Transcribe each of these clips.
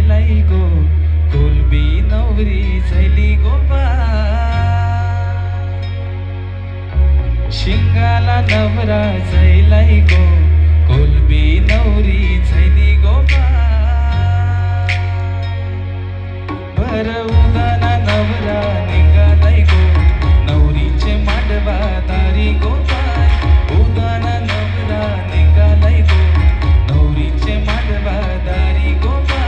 जायलाई गो कोलबी नवरी झैली गोपा शिंगाला नवरा झैलाई गो कोलबी नवरी झैली गोपा भर उदाना नवरा निघालाई गो नवरीचे मांडवा दारी गोपा उदाना नवरा निघालाई गो नवरीचे मांडवा दारी गोपा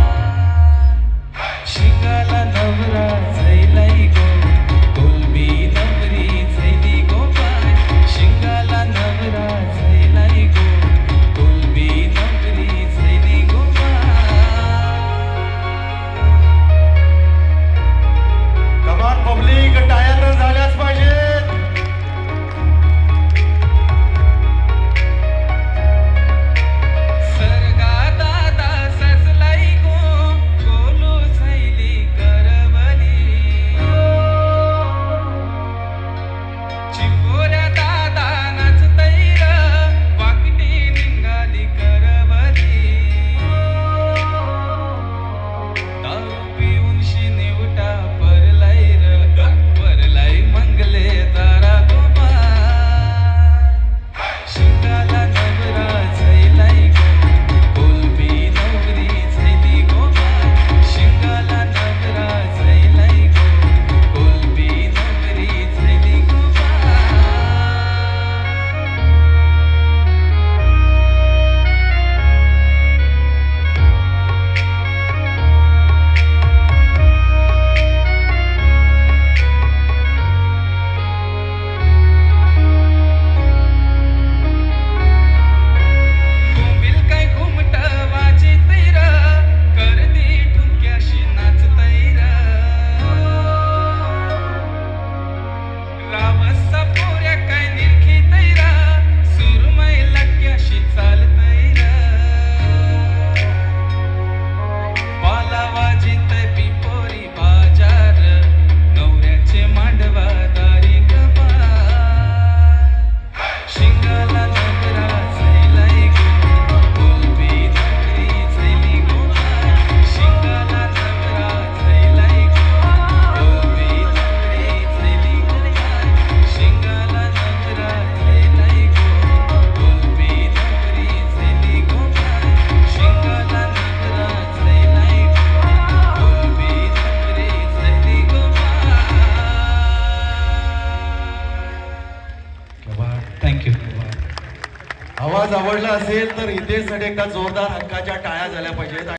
शिंगाला नवरा झैलाई गो कोलबी नवरी झैली गोपा शिंगाला नवरा झैलाई गो कोलबी नवरी झैली गोपा कमान पब्लिक टायर झाल्याच पाहिजे थँक्यू. आवाज आवडला असेल तर इथे साठी एका जोरदार हक्काच्या टाळ्या झाल्या पाहिजेत.